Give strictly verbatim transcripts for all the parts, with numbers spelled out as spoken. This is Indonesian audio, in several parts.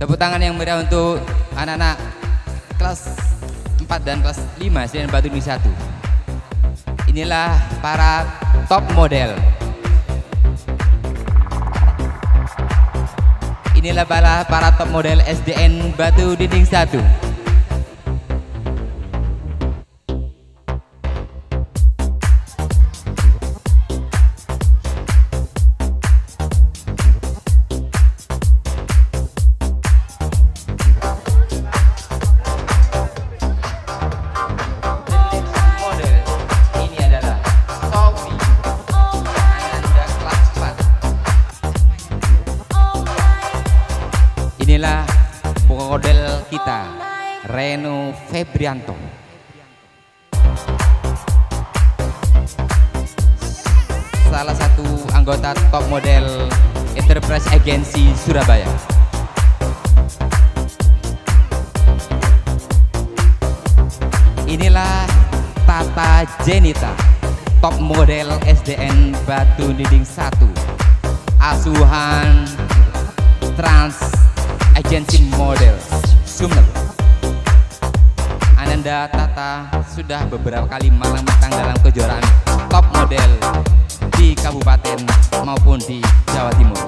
Tepuk tangan yang meriah untuk anak-anak kelas empat dan kelas lima S D N Batu Dinding satu. Inilah para top model. Inilah para, para top model S D N Batu Dinding satu. Inilah model kita, Reno Febrianto. Salah satu anggota top model Enterprise Agency Surabaya. Inilah Tata Jenita, top model S D N Batu Dinding satu, asuhan Trans Agency Model Sumeneb. Ananda Tata sudah beberapa kali malang-melintang dalam kejuaraan top model di kabupaten maupun di Jawa Timur.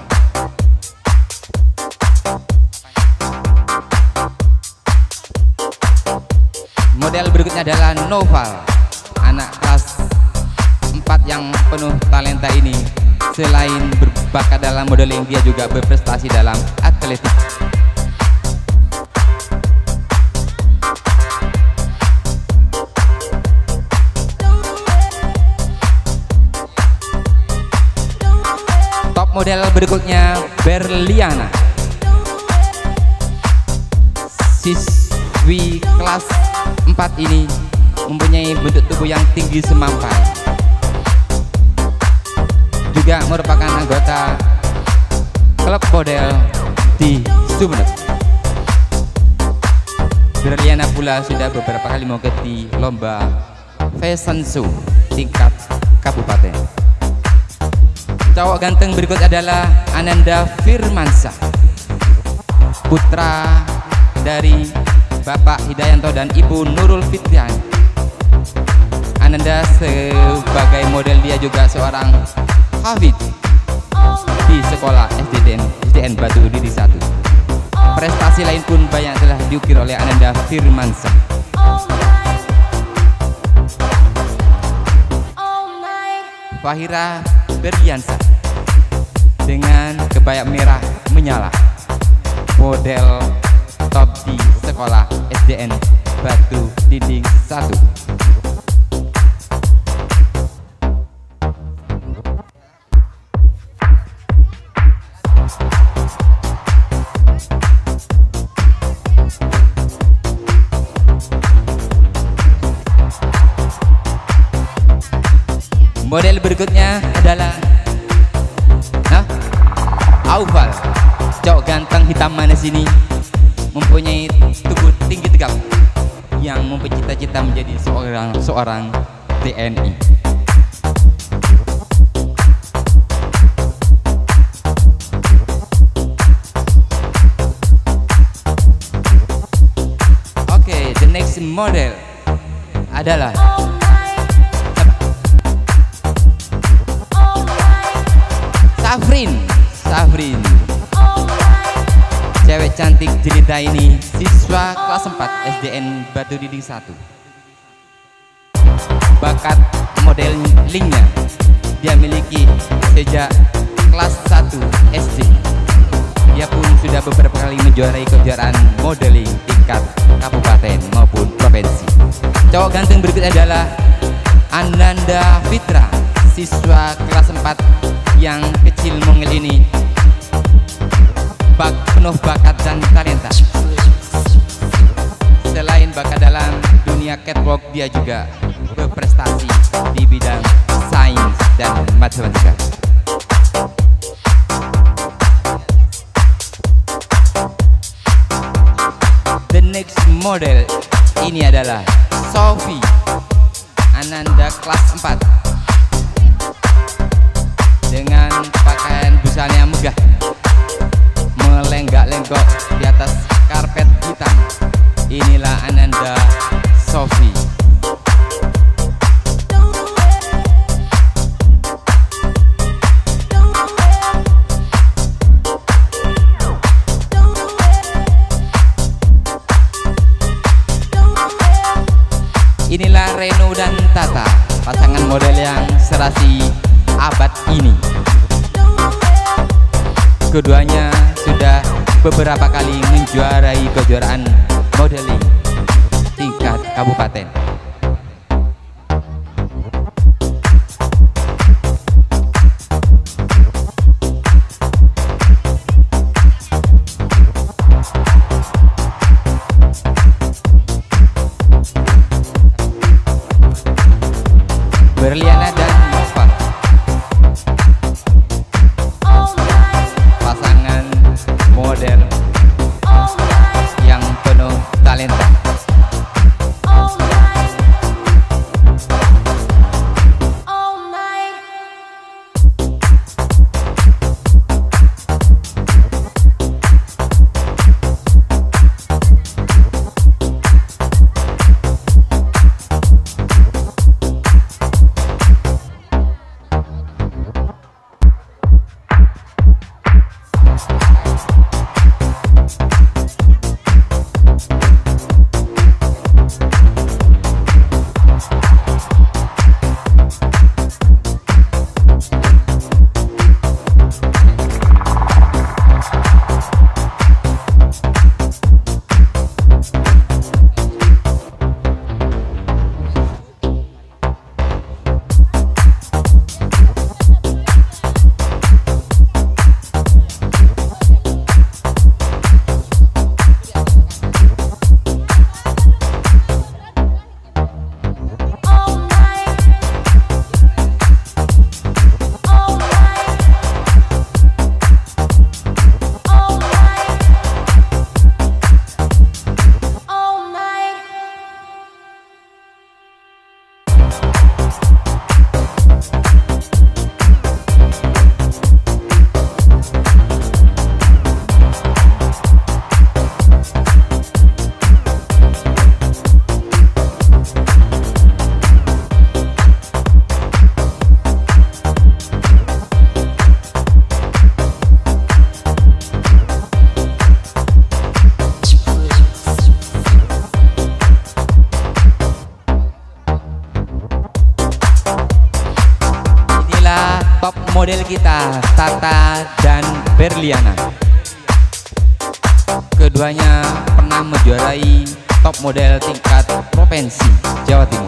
Model berikutnya adalah Noval, anak kelas empat yang penuh talenta ini. Selain berbakat dalam modeling, dia juga berprestasi dalam atletik. Top model berikutnya Berliana, siswi kelas empat ini mempunyai bentuk tubuh yang tinggi semampai, juga merupakan anggota klub model di Sumeneb. Berliana pula sudah beberapa kali mengikuti lomba fashion show tingkat kabupaten. Cowok ganteng berikut adalah Ananda Firmansyah, putra dari Bapak Hidayanto dan Ibu Nurul Fitriani. Ananda sebagai model, dia juga seorang hafid di sekolah S D N, S D N Batu Dinding satu. Prestasi lain pun banyak telah diukir oleh Ananda Firmansyah. Fahira Berliansyah dengan kebaya merah menyala, model top di sekolah S D N Batu Dinding satu. Model berikutnya adalah nah, Aufal, cowok ganteng hitam manis ini mempunyai tubuh tinggi tegap yang mempunyai cita-cita menjadi seorang seorang T N I. Oke, okay, the next model adalah Safrin, Safrin, cewek cantik jelita ini, siswa kelas empat S D N Batu Dinding satu. Bakat modelingnya dia miliki sejak kelas satu S D. Dia pun sudah beberapa kali menjuarai kejuaraan modeling tingkat kabupaten maupun provinsi. Cowok ganteng berikutnya adalah Ananda Fitra, siswa kelas empat yang kecil mungil ini, bak penuh bakat dan talenta. Selain bakat dalam dunia catwalk, dia juga berprestasi di bidang sains dan matematika. The next model ini adalah Sophie, Ananda kelas empat, dengan pakaian busana yang megah, melenggak-lenggok di atas model yang serasi abad ini. Keduanya sudah beberapa kali menjuarai kejuaraan modeling tingkat kabupaten. Berliana dan Nova, pasangan model yang penuh talenta. Top model kita, Tata dan Berliana. Keduanya pernah menjuarai top model tingkat provinsi Jawa Timur.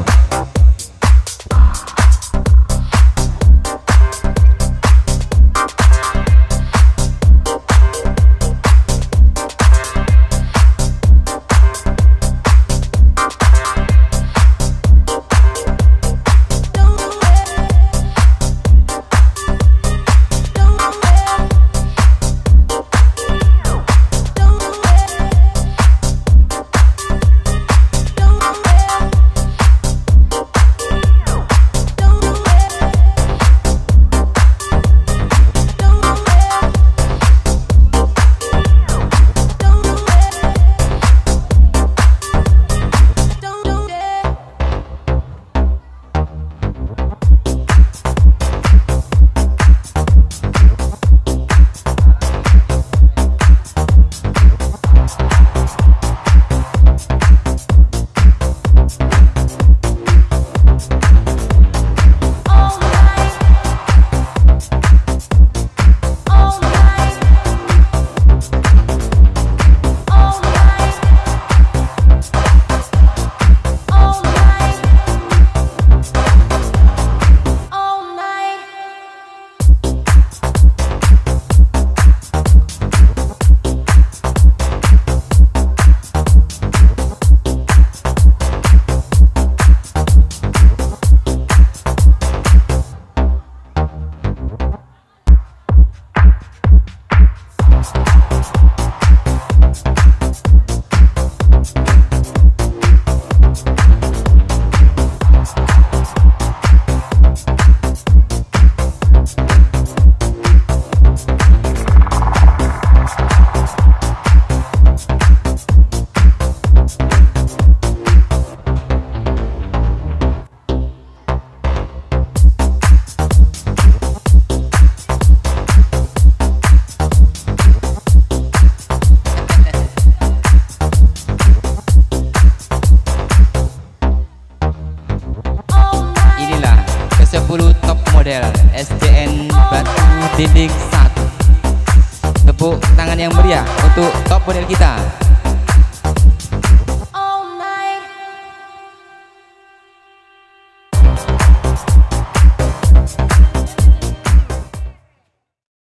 Modeling satu. Tepuk tangan yang meriah untuk top model kita.